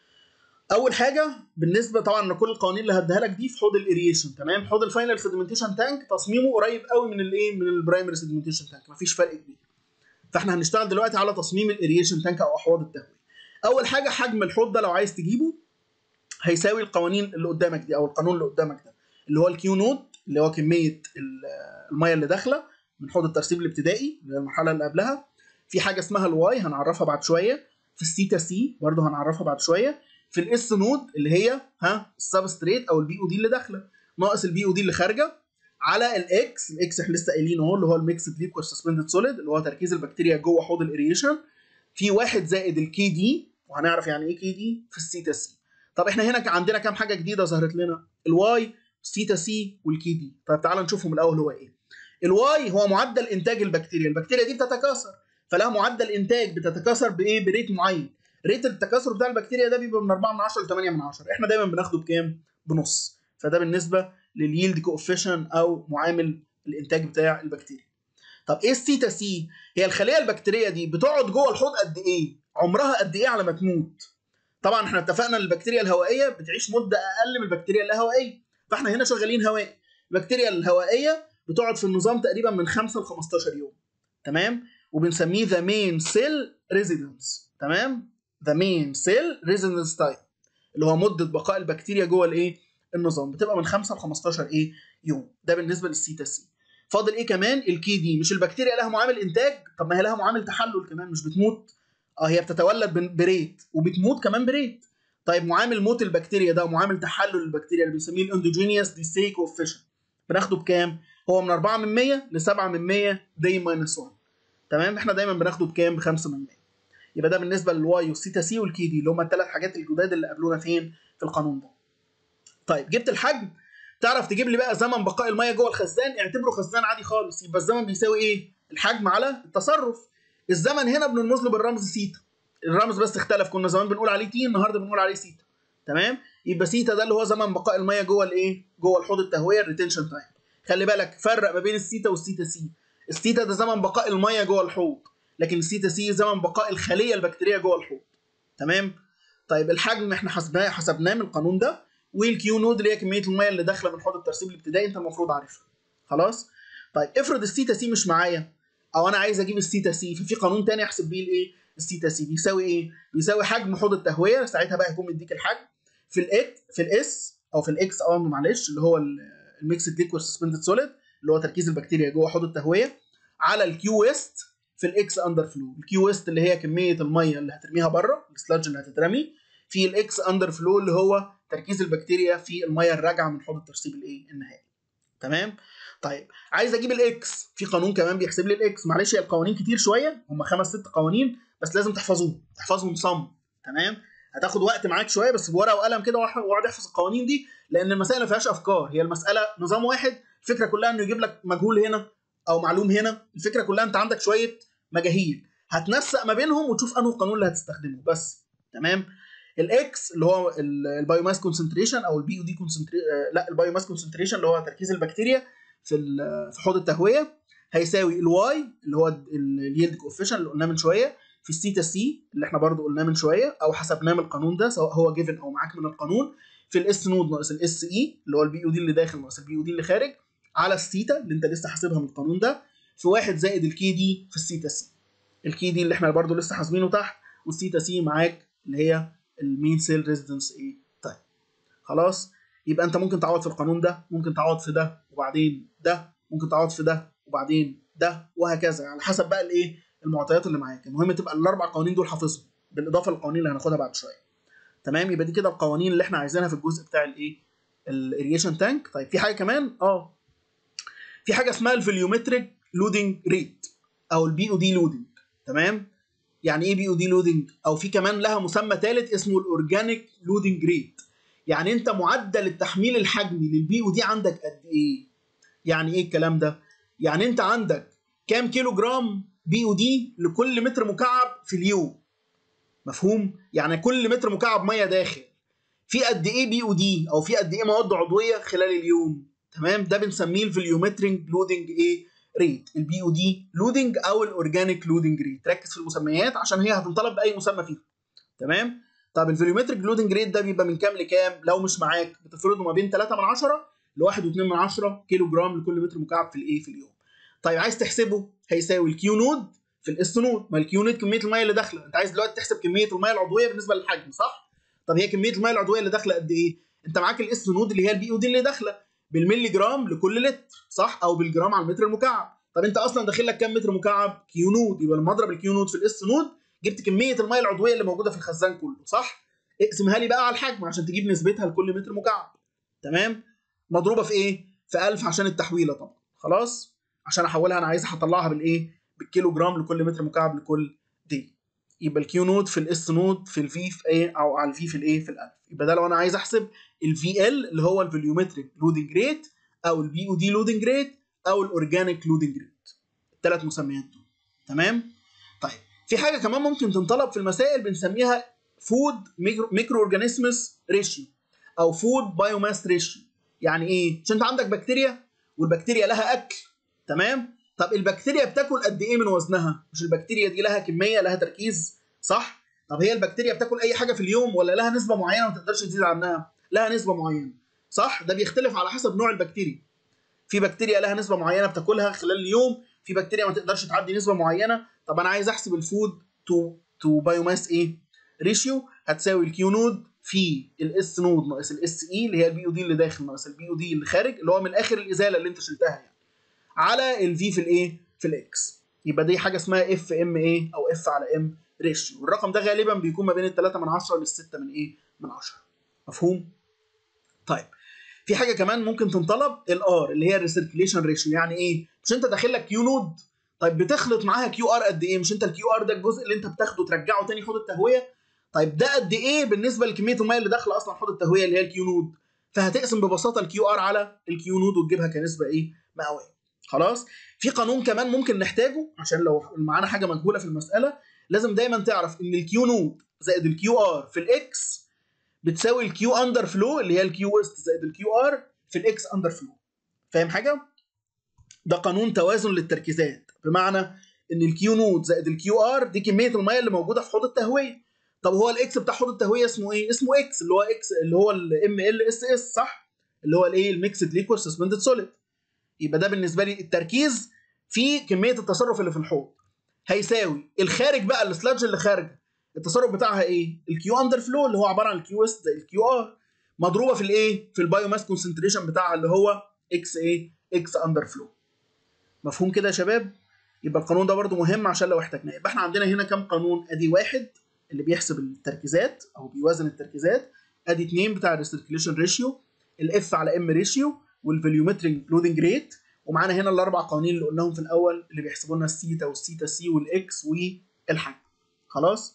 S1: اول حاجه بالنسبه طبعا لكل القوانين اللي هديها لك دي في حوض الاريشن، تمام. حوض الفاينل سيدمنتيشن تانك تصميمه قريب قوي من الايه من البرايمري سيدمنتيشن تانك، مفيش فرق كبير. فاحنا هنشتغل دلوقتي على تصميم الاريشن تانك او احواض التهويه. اول حاجه حجم الحوض ده لو عايز تجيبه هيساوي القوانين اللي قدامك دي او القانون اللي قدامك ده اللي هو الكيو نود اللي هو كميه الميه اللي داخله من حوض الترسيب الابتدائي اللي هي المرحله اللي قبلها. في حاجه اسمها الواي هنعرفها بعد شويه. في السيتا سي برضه هنعرفها بعد شويه. في الاس نود اللي هي ها السبستريت او البي او دي اللي داخله ناقص البي او دي اللي خارجه على الاكس. الاكس احنا لسه قايلين اهو اللي هو الميكس ليكويد سسبندد سوليد اللي هو تركيز البكتيريا جوه حوض الاريشن. في واحد زائد الكي دي وهنعرف يعني ايه كي دي في السيتا سي. طب احنا هنا عندنا كام حاجه جديده ظهرت لنا؟ الواي السيتا سي والكي دي. طيب تعالى نشوفهم الاول هو ايه. الواي هو معدل انتاج البكتيريا. البكتيريا دي بتتكاثر فلها معدل انتاج بتتكاثر بايه؟ بريت معين. ريت التكاثر بتاع البكتيريا ده بيبقى من أربعة من عشرة ل ثمانية من عشرة. احنا دايما بناخده بكام؟ بنص. فده بالنسبه لليلد كوفيشن او معامل الانتاج بتاع البكتيريا. طب ايه السيتا سي؟ هي الخليه البكتيريه دي بتقعد جوه الحوض قد ايه؟ عمرها قد ايه على ما تموت؟ طبعا احنا اتفقنا ان البكتيريا الهوائيه بتعيش مده اقل من البكتيريا اللاهوائيه، فاحنا هنا شغالين هوائي. البكتيريا الهوائيه بتقعد في النظام تقريبا من خمسة ل خمستاشر يوم، تمام. وبنسميه ذا مين سيل ريزيدنس، تمام. ذا مين سيل ريزيدنس تايم اللي هو مده بقاء البكتيريا جوه الايه النظام بتبقى من خمسة ل خمستاشر ايه يوم. ده بالنسبه للسيتا سي. فاضل ايه كمان؟ الكي دي. مش البكتيريا لها معامل انتاج؟ طب ما هي لها معامل تحلل كمان، مش بتموت؟ اه هي بتتولد بريت وبتموت كمان بريت. طيب معامل موت البكتيريا ده ومعامل تحلل البكتيريا اللي بنسميه الاندوجينيوس ديسي كوفيشن بناخده بكام؟ هو من أربعة من مية ل سبعة من مية دي ماينس واحد، تمام. احنا دايما بناخده بكام؟ ب خمسة من مية. يبقى ده بالنسبه للواي والسيتا سي والكي دي اللي هم الثلاث حاجات الجداد اللي قابلونا فين؟ في القانون ده. طيب جبت الحجم، تعرف تجيب لي بقى زمن بقاء الميه جوه الخزان. اعتبره خزان عادي خالص، يبقى الزمن بيساوي ايه؟ الحجم على التصرف. الزمن هنا بنرمز له بالرمز سيتا. الرمز بس اختلف، كنا زمان بنقول عليه تي، النهارده بنقول عليه سيتا، تمام. يبقى سيتا ده اللي هو زمن بقاء الميه جوه الايه؟ جوه الحوض التهويه الريتنشن تايم. خلي بالك فرق ما بين السيتا والسيتا سي. السيتا ده زمن بقاء الميه جوه الحوض، لكن السيتا سي زمن بقاء الخليه البكتيريه جوه الحوض، تمام. طيب الحجم احنا حسبناه حسبناه من القانون ده، والكيو نود اللي هي كميه الميه اللي داخله من حوض الترسيب الابتدائي انت المفروض عارفها. خلاص؟ طيب افرض السيتا سي مش معايا او انا عايز اجيب السيتا سي، ففي قانون تاني احسب بيه الايه؟ السيتا سي بيساوي ايه؟ بيساوي حجم حوض التهويه. ساعتها بقى هيكون مديك الحجم في الاكس في الاس او في الاكس اه معلش اللي هو الميكسد ليكويد سسبندد سوليد اللي هو تركيز البكتيريا جوه حوض التهويه على الكيو ويست في الاكس اندر فلو. الكيو ويست اللي هي كميه الميه اللي هترميها بره، السلاج اللي هتترمي، في الاكس اندر فلو اللي هو تركيز البكتيريا في الميه الراجعه من حوض الترسيب الايه النهائي، تمام. طيب عايز اجيب الاكس، في قانون كمان بيحسب لي الاكس. معلش هي القوانين كتير شويه، هم خمس ست قوانين بس لازم تحفظوهم تحفظهم صم، تمام. هتاخد وقت معاك شويه بس بورقه وقلم كده واقعد احفظ القوانين دي، لان المسائل ما فيهاش افكار، هي المساله نظام واحد. الفكره كلها انه يجيب لك مجهول هنا او معلوم هنا. الفكره كلها انت عندك شويه مجاهيل هتنسق ما بينهم وتشوف انه القانون اللي هتستخدمه بس، تمام. الاكس اللي هو البايوماس كونسنتريشن او البي او دي كونسنتريشن، لا البايوماس كونسنتريشن اللي هو تركيز البكتيريا في في حوض التهويه، هيساوي الواي اللي هو اليلد كوفيشن اللي قلناه من شويه في السيتا سي اللي احنا برضو قلناه من شويه او حسبناه من القانون ده سواء هو جيفن او معاك من القانون، في الاس نود ناقص الاس اي اللي هو البي او دي اللي داخل ناقص البي او دي اللي خارج على السيتا اللي انت لسه حاسبها من القانون ده، في واحد زائد الكي دي في السيتا سي. الكي دي اللي احنا برضو لسه حاسبينه تحت، والسيتا سي معاك اللي هي المين سيل ريزيدنس ايه طيب. خلاص يبقى انت ممكن تعوض في القانون ده، ممكن تعوض في ده وبعدين ده، ممكن تعوض في ده وبعدين ده، وهكذا على حسب بقى الايه المعطيات اللي معاك. المهم تبقى الاربع قوانين دول حافظهم بالاضافه للقوانين اللي هناخدها بعد شويه، تمام. يبقى دي كده القوانين اللي احنا عايزينها في الجزء بتاع الايه الاريشن تانك. طيب في حاجه كمان اه في حاجه اسمها الفوليومتريك لودنج ريت او البي او دي لودنج، تمام. يعني ايه بي او دي لودنج؟ او في كمان لها مسمى ثالث اسمه الاورجانيك لودنج ريت. يعني انت معدل التحميل الحجمي للبي او دي عندك قد ايه؟ يعني ايه الكلام ده؟ يعني انت عندك كام كيلو جرام بي او دي لكل متر مكعب في اليوم، مفهوم؟ يعني كل متر مكعب ميه داخل في قد ايه بي او دي او في قد ايه مواد عضويه خلال اليوم. تمام، ده بنسميه الفوليومتريك لودنج ايه ريت، البي او دي لودنج او الاورجانيك لودنج ريت. ركز في المسميات عشان هي هتنطلب باي مسمى فيهم. تمام. طب الفوليومتريك لودنج ريت ده بيبقى من كام لكام؟ لو مش معاك بتفرضه ما بين ثلاثة من عشرة ل واحد فاصلة اثنين من عشرة كيلو جرام لكل متر مكعب في الايه في اليوم. طيب عايز تحسبه، هيساوي الكيو نود في الاس نود. ما الكيو نود كميه الميه اللي داخله، انت عايز دلوقتي تحسب كميه الميه العضويه بالنسبه للحجم، صح؟ طب هي كميه الميه العضويه اللي داخله قد ايه؟ انت معاك الاس نود اللي هي البي او دي اللي داخله بالملي جرام لكل لتر، صح؟ او بالجرام على المتر المكعب. طب انت اصلا داخل لك كام متر مكعب؟ كيو نود، يبقى لما اضرب الكيو نود في الاس نود جبت كميه الميه العضويه اللي موجوده في الخزان كله، صح؟ اقسمها لي بقى على الحجم عشان تجيب نسبتها لكل متر مكعب. تمام؟ مضروبه في ايه؟ في ألف عشان التحويله طبعا. خلاص؟ عشان احولها انا عايز هطلعها بالايه؟ بالكيلو جرام لكل متر مكعب لكل دي. يبقى الكيو نود في الاس نود في الفي في ايه او على الفي في الايه في الألف. يبقى ده لو انا عايز احسب الفي ال اللي هو الفوليومتريك لودنج ريت او البي او دي لودنج ريت او الاورجانيك لودنج ريت. الثلاث مسميات دول. تمام؟ طيب في حاجه كمان ممكن تنطلب في المسائل بنسميها فود ميكرو اورجانيزمز ريشيو او فود بايوماس ريشيو. يعني ايه؟ عشان انت عندك بكتيريا والبكتيريا لها اكل. تمام؟ طب البكتيريا بتاكل قد ايه من وزنها؟ مش البكتيريا دي لها كميه، لها تركيز، صح؟ طب هي البكتيريا بتاكل اي حاجه في اليوم ولا لها نسبه معينه ما تقدرش تزيد عنها؟ لها نسبه معينه، صح؟ ده بيختلف على حسب نوع البكتيريا. في بكتيريا لها نسبه معينه بتاكلها خلال اليوم، في بكتيريا ما تقدرش تعدي نسبه معينه. طب انا عايز احسب الفود تو تو بايوماس ايه ريشيو، هتساوي الكيو نود في الاس نود ناقص الاس اي اللي هي البي او دي اللي داخل ناقص البي او دي اللي خارج، اللي هو من الاخر الازاله اللي انت شلتها يعني، على الفي في الايه في الاكس. يبقى دي حاجه اسمها اف ام ايه او اف على ام ريشيو. الرقم ده غالبا بيكون ما بين الثلاثة من عشرة للستة من ايه من عشرة. مفهوم؟ طيب في حاجه كمان ممكن تنطلب، الار اللي هي الريسيركيليشن ريشيو. يعني ايه؟ مش انت داخل لك كيو نود، طيب بتخلط معاها كيو ار قد ايه؟ مش انت الكيو ار ده الجزء اللي انت بتاخده ترجعه تاني حوض التهويه؟ طيب ده قد ايه بالنسبه لكميه الميه اللي داخله اصلا حوض التهويه اللي هي الكيو نود؟ فهتقسم ببساطه الكيو ار على الكيو نود وتجيبها كنسبه ايه مئويه. خلاص؟ في قانون كمان ممكن نحتاجه عشان لو معانا حاجه مجهوله في المساله، لازم دايما تعرف ان الكيو نود زائد الكيو ار في الاكس بتساوي الكيو اندر فلو اللي هي الكيو ويست زائد الكيو ار في الاكس اندر فلو. فاهم حاجه؟ ده قانون توازن للتركيزات، بمعنى ان الكيو نود زائد الكيو ار دي كميه الميه اللي موجوده في حوض التهويه. طب هو الاكس بتاع حوض التهويه اسمه ايه؟ اسمه اكس اللي هو اكس اللي هو الام ال اس اس، صح؟ اللي هو الايه؟ الميكسد ليكويد سسبندد سوليد. يبقى ده بالنسبه لي التركيز في كميه التصرف اللي في الحوض، هيساوي الخارج بقى السلادج اللي خارجه التصرف بتاعها ايه؟ الكيو اندر فلو اللي هو عباره عن الكيو ويست زائد الكيو ار مضروبه في الايه؟ في البايوماس كونسنتريشن بتاعها اللي هو اكس ايه؟ اكس اندر فلو. مفهوم كده يا شباب؟ يبقى القانون ده برده مهم عشان لو احتاجناه. يبقى احنا عندنا هنا كام قانون؟ ادي واحد اللي بيحسب التركيزات او بيوازن التركيزات، ادي اثنين بتاع الريسيركيليشن ريشيو، الاف على ام ريشيو، والفوليومتريك لودنج ريت، ومعانا هنا الاربع قوانين اللي قلناهم في الاول اللي بيحسبوا لنا الثيتا والثيتا سي والاكس والحجم. خلاص؟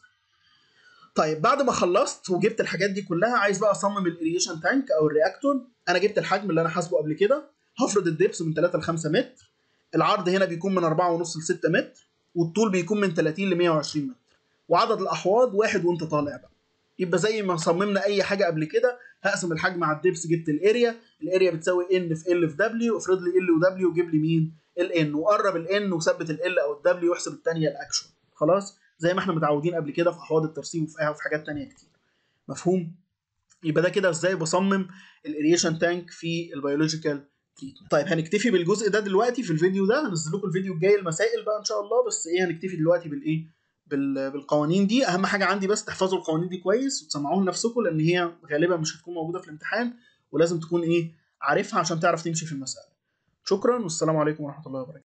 S1: طيب بعد ما خلصت وجبت الحاجات دي كلها، عايز بقى اصمم الاريشن تانك او الرياكتور. انا جبت الحجم اللي انا حاسبه قبل كده، هفرض الدبس من ثلاثة ل خمسة متر، العرض هنا بيكون من أربعة ونص ل ستة متر، والطول بيكون من ثلاثين ل مئة وعشرين متر، وعدد الاحواض واحد وانت طالع بقى. يبقى زي ما صممنا اي حاجه قبل كده، هقسم الحجم على الدبس، جبت الاريا، الاريا بتساوي ان في ال في دبليو، افرض لي ال ودبليو وجيب لي مين؟ الان، وقرب الان وثبت ال او الدبليو واحسب الثانيه الاكشوال. خلاص؟ زي ما احنا متعودين قبل كده في احواض الترسيب وفي حاجات ثانيه كتير. مفهوم؟ يبقى ده كده ازاي بصمم الاريشن تانك في البيولوجيكال تريتمنت. طيب هنكتفي بالجزء ده دلوقتي في الفيديو ده، هنزل لكم الفيديو الجاي المسائل بقى ان شاء الله، بس ايه هنكتفي دلوقتي بالايه؟ بالقوانين دي. اهم حاجه عندي بس تحفظوا القوانين دي كويس وتسمعوها لنفسكم، لان هي غالبا مش هتكون موجوده في الامتحان، ولازم تكون ايه عارفها عشان تعرف تمشي في المساله. شكرا والسلام عليكم ورحمه الله وبركاته.